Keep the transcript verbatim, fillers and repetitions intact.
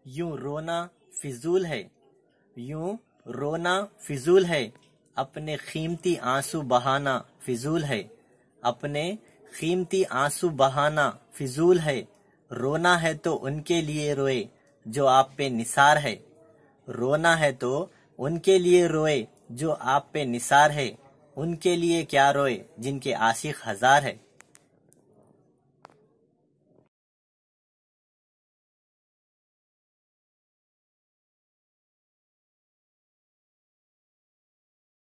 यूं रोना फिजूल है, यूं रोना फिजूल है, अपने कीमती आंसू बहाना फिजूल है, अपने कीमती आंसू बहाना फिजूल है। रोना है तो उनके लिए रोए जो आप पे निसार है, रोना है तो उनके लिए रोए जो आप पे निसार है, उनके लिए क्या रोए जिनके आशिक हजार है।